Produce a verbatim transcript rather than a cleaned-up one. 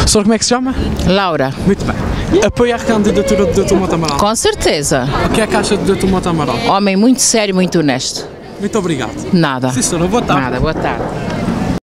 Senhora, como é que se chama? Laura. Muito bem. Apoia a candidatura do doutor Mota Amaral? Com certeza. O que é que acha do doutor Mota Amaral? Homem muito sério, muito honesto. Muito obrigado. Nada. Sim, senhora, boa tarde. Nada, boa tarde.